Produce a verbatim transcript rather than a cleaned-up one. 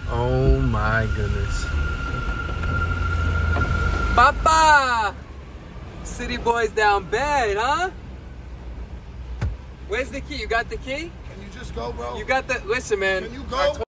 Oh my goodness. Papa! City boys down bad, huh? Where's the key? You got the key? Can you just go, bro? You got the, listen, man. Can you go?